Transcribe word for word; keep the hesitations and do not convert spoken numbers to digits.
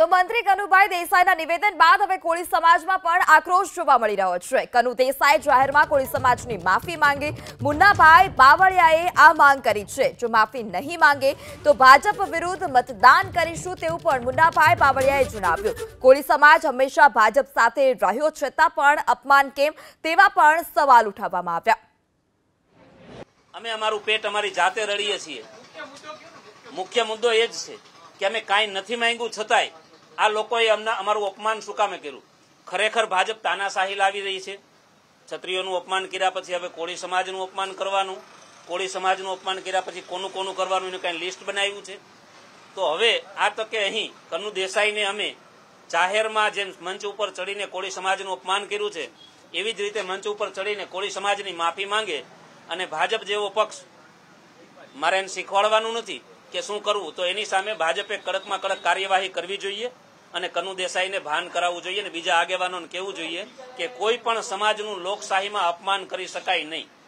તો મંત્રી કનુભાઈ દેસાઈના નિવેદન બાદ હવે કોળી સમાજમાં પણ આક્રોશ જોવા મળી રહ્યો છે। કનુ દેસાઈ જાહેરમાં કોળી સમાજની માફી માંગી। મુન્નાભાઈ બાવળિયાએ આ માંગ કરી છે। જો માફી નહીં માંગે તો ભાજપ વિરુદ્ધ મતદાન કરીશું તેવું પણ મુન્નાભાઈ બાવળિયાએ જણાવ્યું। કોળી સમાજ હંમેશા ભાજપ સાથે રહ્યો છતાં પણ અપમાન કેમ તેવા પણ સવાલ ઉઠાવવામાં આવ્યા। અમે અમારું પેટ અમારી જાતે રડીએ છીએ। મુખ્ય મુદ્દો એ જ છે કે અમે કાંઈ નથી માંગ્યું છતાંય આ લોકોએ અમને અમારું અપમાન શું કામે કર્યું? ખરેખર ભાજપ તાનાશાહી લાવી રહી છે। ક્ષત્રિયોનું અપમાન કર્યા પછી હવે કોળી સમાજનું અપમાન કરવાનું, કોળી સમાજનું અપમાન કર્યા પછી કોનું કોનું કરવાનું એનું કાંઈ લિસ્ટ બનાવ્યું છે। તો હવે આ તકે અહીં કનુ દેસાઈને અમે જાહેરમાં જેમ મંચ ઉપર ચડીને કોળી સમાજનું અપમાન કર્યું છે એવી જ રીતે મંચ ઉપર ચડીને કોળી સમાજની માફી માંગે અને ભાજપ જેવો પક્ષ મારે એને શીખવાડવાનું નથી કે શું કરવું, તો એની સામે ભાજપે કડકમાં કડક કાર્યવાહી કરવી જોઈએ અને કનુ દેસાઈને ભાન કરાવવું જોઈએ અને બીજા આગેવાનોને કહેવું જોઈએ કે કોઈ પણ સમાજનું લોકશાહીમાં અપમાન કરી શકાય નહીં।